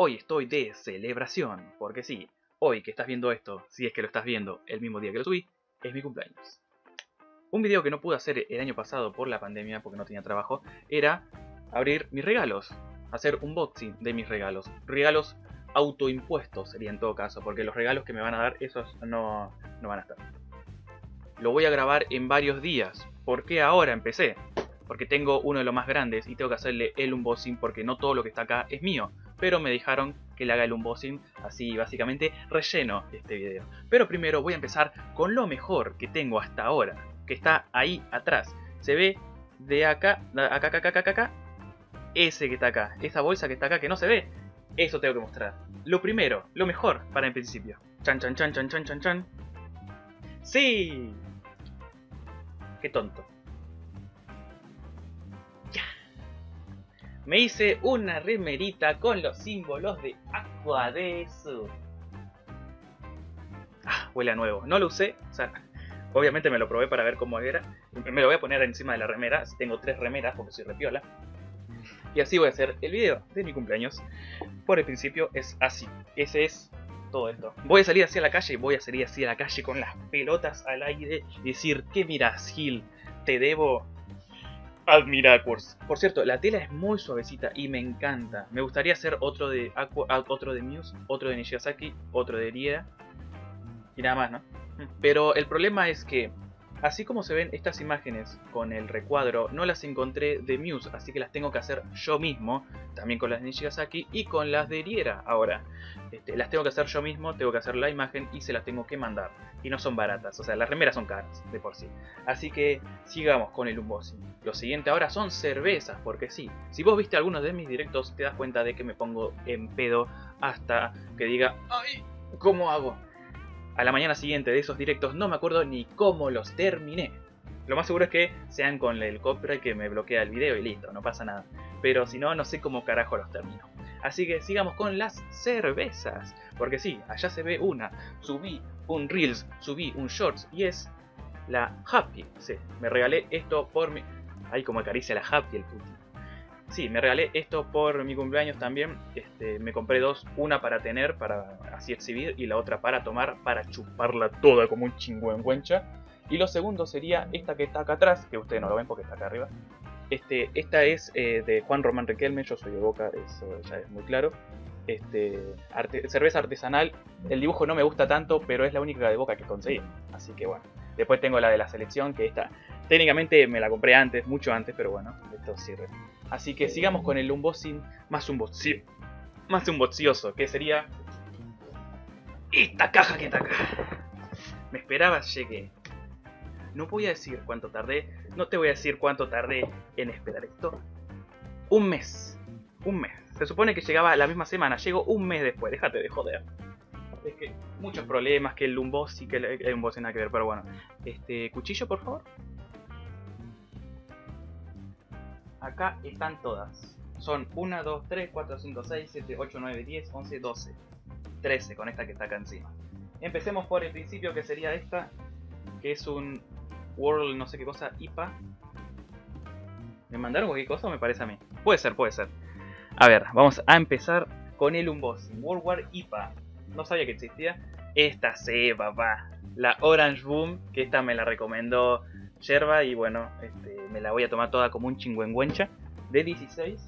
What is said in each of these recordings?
hoy estoy de celebración, porque sí, hoy que estás viendo esto, si es que lo estás viendo el mismo día que lo subí, es mi cumpleaños. Un video que no pude hacer el año pasado por la pandemia, porque no tenía trabajo, era abrir mis regalos, hacer un unboxing de mis regalos. Regalos autoimpuestos sería en todo caso, porque los regalos que me van a dar, esos no van a estar. Lo voy a grabar en varios días. ¿Por qué ahora empecé? Porque tengo uno de los más grandes y tengo que hacerle el unboxing porque no todo lo que está acá es mío. Pero me dejaron que le haga el unboxing, así básicamente relleno este video. Pero primero voy a empezar con lo mejor que tengo hasta ahora, que está ahí atrás. Se ve de acá, acá, ese que está acá, esa bolsa que está acá que no se ve. Eso tengo que mostrar. Lo primero, lo mejor para el principio. Chan, chan, chan, chan, chan, chan, chan. ¡Sí! ¡Qué tonto! ¡Ya! Me hice una remerita con los símbolos de Aqua de Sur. Ah, huele a nuevo. No lo usé, o sea, obviamente me lo probé para ver cómo era. Me lo voy a poner encima de la remera. Tengo 3 remeras porque soy repiola. Y así voy a hacer el video de mi cumpleaños. Por el principio es así. Ese es todo esto. Voy a salir hacia la calle, voy a salir hacia la calle con las pelotas al aire y decir, ¿qué miras, Gil? Te debo Admiracurs. Por cierto, la tela es muy suavecita y me encanta. Me gustaría hacer otro de Aqua, otro de Muse, otro de Nishigasaki, otro de Riera y nada más, ¿no? Pero el problema es que, así como se ven estas imágenes con el recuadro, no las encontré de Muse, así que las tengo que hacer yo mismo, también con las de Nishigasaki y con las de Riera ahora. Las tengo que hacer yo mismo, tengo que hacer la imagen y se las tengo que mandar. Y no son baratas, o sea, las remeras son caras de por sí. Así que sigamos con el unboxing. Lo siguiente ahora son cervezas, porque sí. Si vos viste algunos de mis directos, te das cuenta de que me pongo en pedo hasta que diga, ¡ay! ¿Cómo hago? A la mañana siguiente de esos directos no me acuerdo ni cómo los terminé. Lo más seguro es que sean con el copyright que me bloquea el video y listo, no pasa nada. Pero si no, no sé cómo carajo los termino. Así que sigamos con las cervezas. Porque sí, allá se ve una. Subí un Reels, subí un Shorts y es la Happy. Sí, me regalé esto por mi... Ay, como acaricia la Happy el puto. Sí, me regalé esto por mi cumpleaños también. Me compré 2, una para tener, para así exhibir, y la otra para tomar, para chuparla toda como un chingüengüencha. Y lo segundo sería esta que está acá atrás, que ustedes no lo ven porque está acá arriba. Esta es de Juan Román Riquelme, yo soy de Boca, eso ya es muy claro. Cerveza artesanal, el dibujo no me gusta tanto, pero es la única de Boca que conseguí. Así que bueno, después tengo la de la selección, que esta técnicamente me la compré antes, mucho antes, pero bueno, esto sirve. Así que sigamos con el unboxing más unboxioso, que sería esta caja que está acá. Me esperaba, llegué. No voy a decir cuánto tardé, no te voy a decir cuánto tardé en esperar esto. Un mes. Se supone que llegaba la misma semana, llegó un mes después, déjate de joder. Es que muchos problemas, que el unboxing, que el unboxing nada que ver, pero bueno. Cuchillo, por favor. Acá están todas. Son 1, 2, 3, 4, 5, 6, 7, 8, 9, 10, 11, 12. 13 con esta que está acá encima. Empecemos por el principio, que sería esta, que es un World no sé qué cosa, IPA. ¿Me mandaron cualquier cosa o me parece a mí? Puede ser. A ver, vamos a empezar con el unboxing. World War IPA. No sabía que existía. Esta sí, papá. La Orange Boom, que esta me la recomendó Yerba y bueno, me la voy a tomar toda como un chingüengüencha. De 16.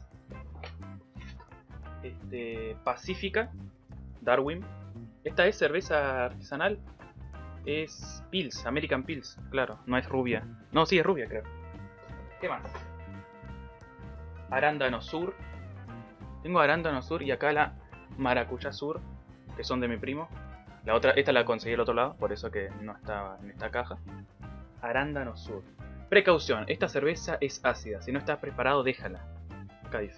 Pacífica. Darwin. Esta es cerveza artesanal. Es Pils, American Pils, claro, no es rubia. No, sí es rubia, creo. ¿Qué más? Arándano Sur. Tengo Arándano Sur y acá la Maracuyá Sur, que son de mi primo. La otra, esta la conseguí al otro lado, por eso que no estaba en esta caja. Arándano Sur. Precaución, esta cerveza es ácida, si no estás preparado déjala. Acá dice.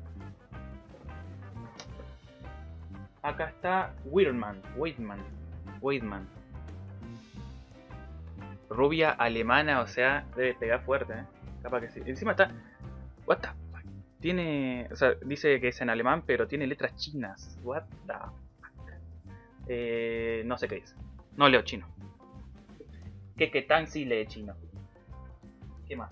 Acá está Weidman. Rubia alemana, o sea, debe pegar fuerte, Capaz que sí. Encima está... What the fuck? Tiene... O sea, dice que es en alemán, pero tiene letras chinas. What the fuck? No sé qué dice. No leo chino. Que tan sí lee chino. ¿Qué más?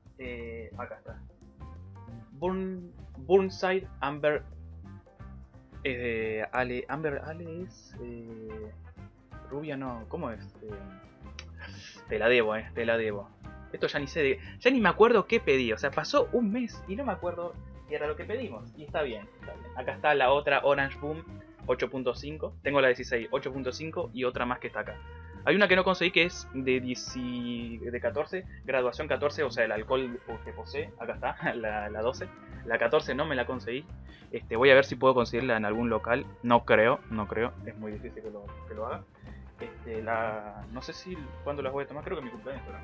Acá está. Burnside Amber Amber Ale es... rubia no, ¿cómo es? Te la debo, te la debo. Esto ya ni sé de... Ya ni me acuerdo qué pedí, o sea, pasó un mes y no me acuerdo qué era lo que pedimos. Y está bien, está bien. Acá está la otra Orange Boom 8.5. Tengo la 16, 8.5 y otra más que está acá. Hay una que no conseguí que es de 14, graduación 14, o sea, el alcohol que posee. Acá está, la 12. La 14 no me la conseguí. Voy a ver si puedo conseguirla en algún local. No creo. Es muy difícil que lo haga. No sé si cuándo las voy a tomar, creo que mi cumpleaños. Pero...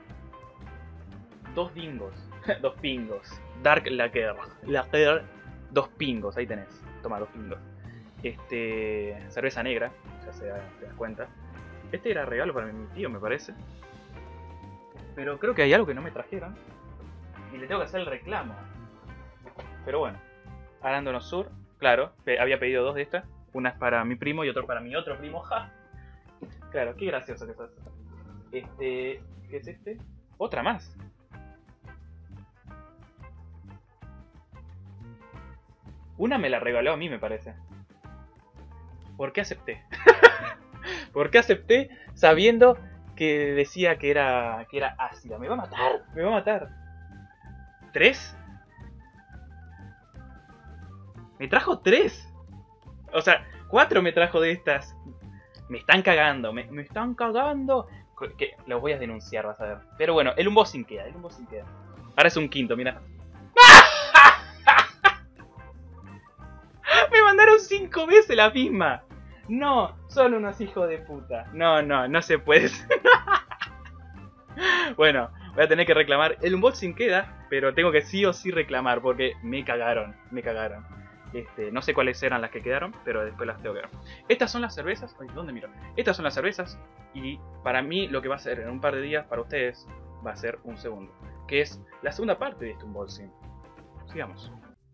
2 bingos. 2 pingos. Dark Lager. Lager, 2 pingos, ahí tenés. Toma, 2 pingos. Cerveza negra, ya te das cuenta. Era regalo para mi tío, me parece. Pero creo que hay algo que no me trajeron. Y le tengo que hacer el reclamo. Pero bueno. Arándano Sur, claro. Había pedido 2 de estas. Una es para mi primo y otra para mi otro primo. ¡Ja! Claro, qué gracioso que es. ¿Qué es este? Otra más. Una me la regaló a mí, me parece. ¿Por qué acepté? ¿Por qué acepté sabiendo que decía que era ácida? ¡Me va a matar! ¡Me va a matar! ¿3? Me trajo 3. O sea, 4 me trajo de estas. Me están cagando, me están cagando. Que los voy a denunciar, vas a ver. Pero bueno, el unboxing queda, Ahora es un quinto, mira. Me mandaron 5 veces la misma. No, son unos hijos de puta. No se puede. Bueno, voy a tener que reclamar. El unboxing queda, pero tengo que sí o sí reclamar porque me cagaron. No sé cuáles eran las que quedaron, pero después las tengo que ver. Estas son las cervezas. Ay, ¿dónde miro? Estas son las cervezas. Y para mí lo que va a ser en un par de días, para ustedes, va a ser un segundo. Que es la segunda parte de este unboxing. Sigamos.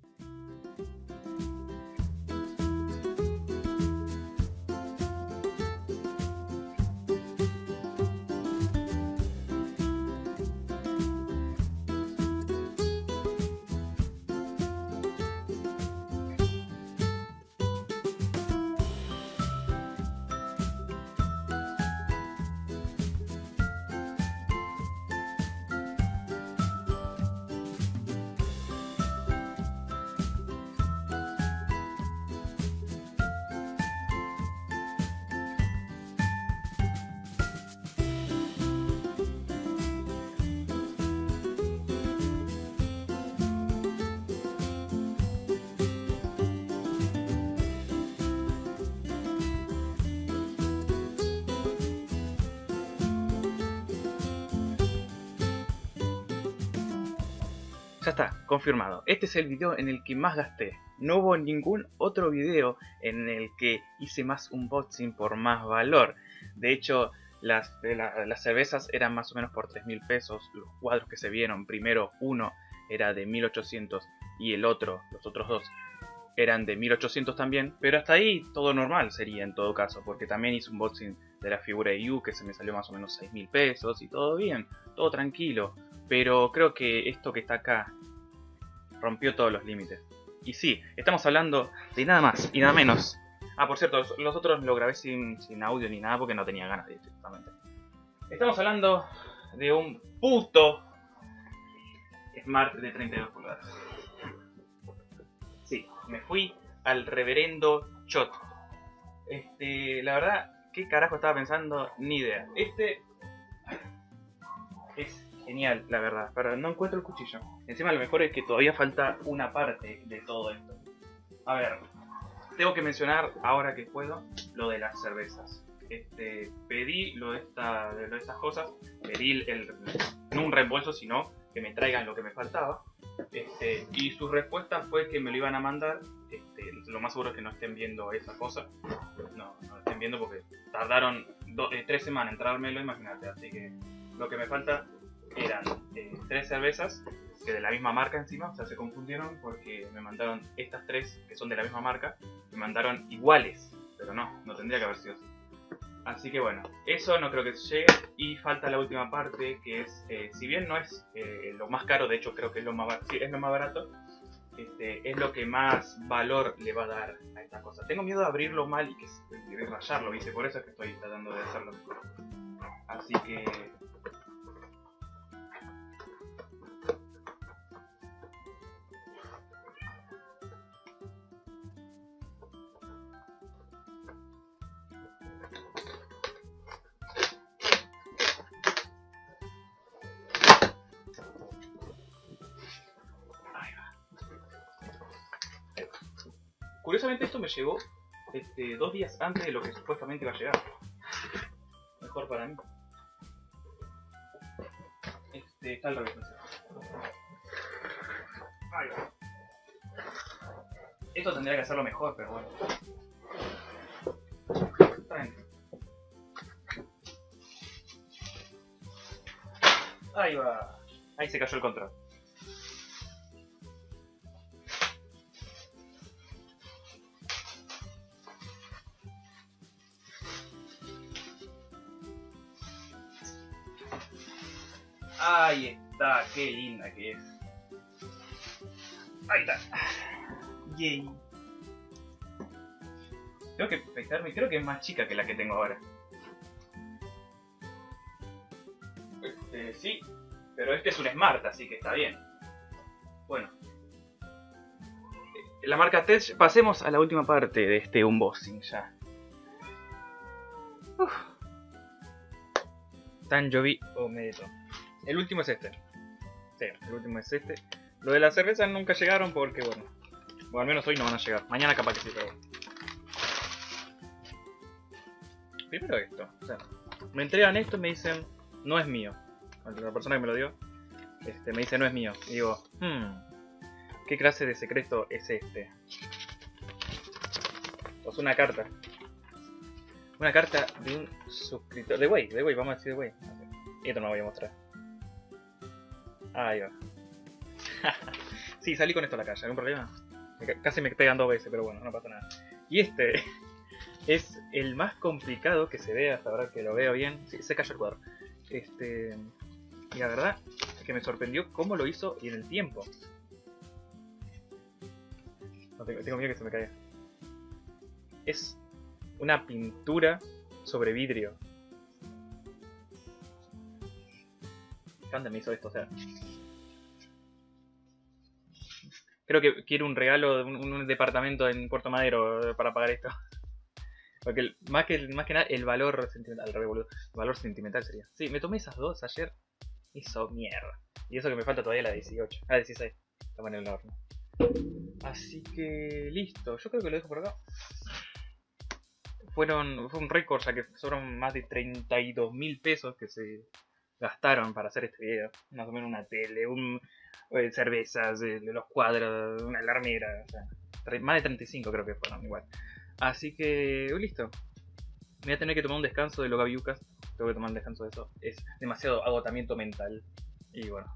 Ya está, confirmado. Este es el video en el que más gasté. No hubo ningún otro video en el que hice más unboxing por más valor. De hecho, las cervezas eran más o menos por 3.000 pesos. Los cuadros que se vieron, primero uno era de 1.800 y el otro, los otros dos, eran de 1.800 también. Pero hasta ahí todo normal sería en todo caso, porque también hice un unboxing de la figura de Yu que se me salió más o menos 6.000 pesos y todo bien, todo tranquilo. Pero creo que esto que está acá rompió todos los límites. Y sí, estamos hablando de nada más y nada menos. Ah, por cierto, los otros lo grabé sin audio ni nada porque no tenía ganas de directamente. Estamos hablando de un puto Smart de 32 pulgadas. Sí, me fui al reverendo Shot. La verdad, ¿qué carajo estaba pensando? Ni idea. Es genial, la verdad, pero no encuentro el cuchillo. Encima lo mejor es que todavía falta una parte de todo esto. A ver, tengo que mencionar ahora que puedo lo de las cervezas. Pedí lo de estas cosas, pedí no un reembolso, sino que me traigan lo que me faltaba. Y su respuesta fue que me lo iban a mandar. Lo más seguro es que no estén viendo esa cosa. No lo estén viendo porque tardaron 3 semanas en traérmelo, imagínate. Así que lo que me falta eran 3 cervezas que de la misma marca encima, o sea, se confundieron porque me mandaron estas 3 que son de la misma marca, me mandaron iguales, pero no tendría que haber sido así. Así que bueno, eso no creo que llegue y falta la última parte que es, si bien no es lo más caro, de hecho creo que es lo más barato, es lo que más valor le va a dar a esta cosa. Tengo miedo de abrirlo mal y de rayarlo, ¿viste? Por eso es que estoy tratando de hacerlo mejor. Así que... Curiosamente esto me llegó 2 días antes de lo que supuestamente iba a llegar. Mejor para mí. Está al revés. Ahí va. Esto tendría que hacerlo mejor, pero bueno. Está bien. Ahí va. Ahí se cayó el control. Ahí está, qué linda que es. Ahí está. Yay. Tengo que fijarme, creo que es más chica que la que tengo ahora. Sí, pero este es un Smart, así que está bien. Bueno. La marca TED, pasemos a la última parte de este unboxing ya. Tanjobi Ometo. El último es este. Sí, el último es este. Lo de las cervezas nunca llegaron porque, bueno, al menos hoy no van a llegar. Mañana capaz que sí, pero bueno. Primero esto. O sea, me entregan esto y me dicen, no es mío. La persona que me lo dio, me dice, no es mío. Y digo, ¿qué clase de secreto es este? Pues una carta. Una carta de un suscriptor. De Way, vamos a decir de Way. Y esto no lo voy a mostrar. Ahí va. Sí, salí con esto a la calle, ¿algún problema? Casi me pegan 2 veces, pero bueno, no pasa nada. Y este es el más complicado que se ve hasta ahora que lo veo bien. Sí, se cayó el cuadro. Y la verdad es que me sorprendió cómo lo hizo y en el tiempo. No, tengo miedo que se me caiga. Es una pintura sobre vidrio. ¿Cuándo me hizo esto? O sea, creo que quiero un regalo de un departamento en Puerto Madero para pagar esto. Porque más que nada el valor sentimental, el valor sentimental sería. Sí, me tomé esas 2 ayer. Hizo mierda. Y eso que me falta todavía la 18. Ah, 16. Estamos en el horno. Así que listo. Yo creo que lo dejo por acá. Fue un récord, ya que fueron más de 32.000 pesos que se gastaron para hacer este video. Más o menos una tele, cervezas, los cuadros, una alarmera. O sea, más de 35 creo que fueron igual. Así que listo. Me voy a tener que tomar un descanso de lo gaviucas. Tengo que tomar un descanso de eso. Es demasiado agotamiento mental. Y bueno.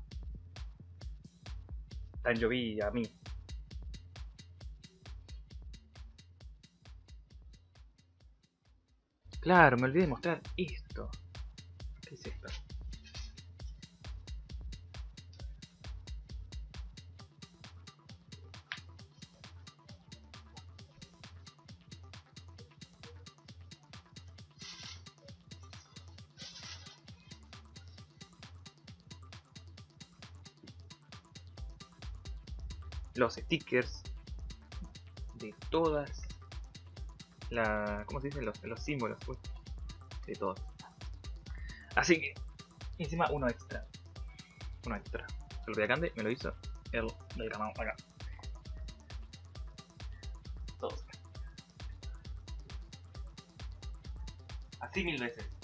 Tanjobi a mí. Claro, me olvidé de mostrar esto. ¿Qué es esto? Los stickers de todas ¿cómo se dice? Los símbolos, pues, de todos. Así que, encima uno extra. El Riacande me lo hizo el diagramado acá. Todos. Así 1000 veces.